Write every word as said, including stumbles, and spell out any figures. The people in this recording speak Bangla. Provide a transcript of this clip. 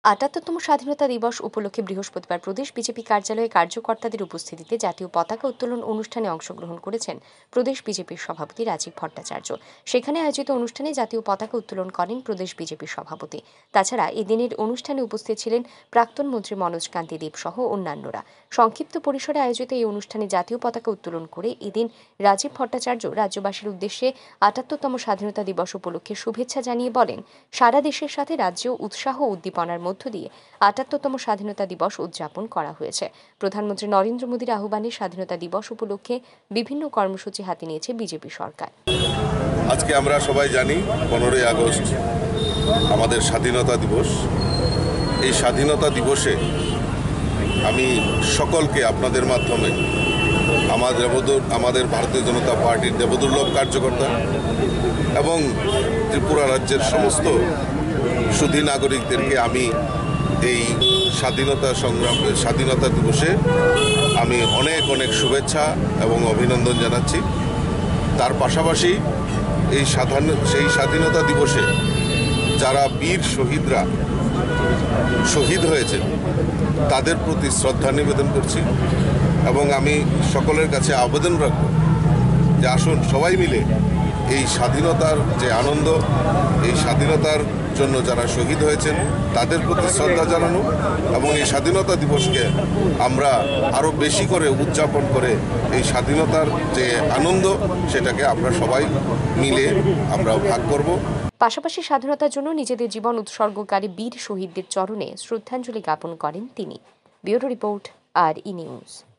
আটাত্তরতম স্বাধীনতা দিবস উপলক্ষে বৃহস্পতিবার প্রদেশ বিজেপি কার্যালয়ে কার্যকর্তাদের উপস্থিতিতে জাতীয় পতাকা উত্তোলন অনুষ্ঠানে অংশগ্রহণ করেছেন প্রদেশ বিজেপির সভাপতি রাজীব ভট্টাচার্য। সেখানে আয়োজিত অনুষ্ঠানে জাতীয় পতাকা উত্তোলন করেন প্রদেশ বিজেপির সভাপতি। তাছাড়া এদিনের অনুষ্ঠানে উপস্থিত ছিলেন প্রাক্তন মন্ত্রী মনোজ কান্তি দেব সহ অন্যান্যরা। সংক্ষিপ্ত পরিসরে আয়োজিত এই অনুষ্ঠানে জাতীয় পতাকা উত্তোলন করে এদিন রাজীব ভট্টাচার্য রাজ্যবাসীর উদ্দেশ্যে আটাত্তরতম স্বাধীনতা দিবস উপলক্ষে শুভেচ্ছা জানিয়ে বলেন, সারা দেশের সাথে রাজ্যেও উৎসাহ ও উদ্দীপনার মধ্য দিয়ে আটাত্তরতম স্বাধীনতা দিবস উদযাপন করা হয়েছে। প্রধানমন্ত্রী নরেন্দ্র মোদীর আহ্বানে স্বাধীনতা দিবস উপলক্ষে বিভিন্ন কর্মসূচি হাতে নিয়েছে বিজেপি সরকার। আজকে আমরা সবাই জানি পনেরোই আগস্ট আমাদের স্বাধীনতা দিবস। এই স্বাধীনতা দিবসে আমি সকলকে আপনাদের মাধ্যমে আমাদের আমাদের ভারতীয় জনতা পার্টির দেবদুর্লভ কার্যকর্তা এবং ত্রিপুরা রাজ্যের সমস্ত সুধী নাগরিকদেরকে আমি এই স্বাধীনতা সংগ্রাম স্বাধীনতা দিবসে আমি অনেক অনেক শুভেচ্ছা এবং অভিনন্দন জানাচ্ছি। তার পাশাপাশি এই সাধারণ সেই স্বাধীনতা দিবসে যারা বীর শহীদরা শহীদ হয়েছে তাদের প্রতি শ্রদ্ধা নিবেদন করছি এবং আমি সকলের কাছে আবেদন রাখব যে আসুন সবাই মিলে এই স্বাধীনতার যে আনন্দ, এই স্বাধীনতার জন্য যারা শহীদ হয়েছেন তাদের প্রতি শ্রদ্ধা জানানো এবং এই স্বাধীনতা দিবসকে আমরা আরও বেশি করে উদযাপন করে এই স্বাধীনতার যে আনন্দ সেটাকে আমরা সবাই মিলে আমরা ভাগ করব। পাশাপাশি স্বাধীনতার জন্য নিজেদের জীবন উৎসর্গকারী বীর শহীদদের চরণে শ্রদ্ধাঞ্জলি জ্ঞাপন করেন তিনি। Bureau report, R E news.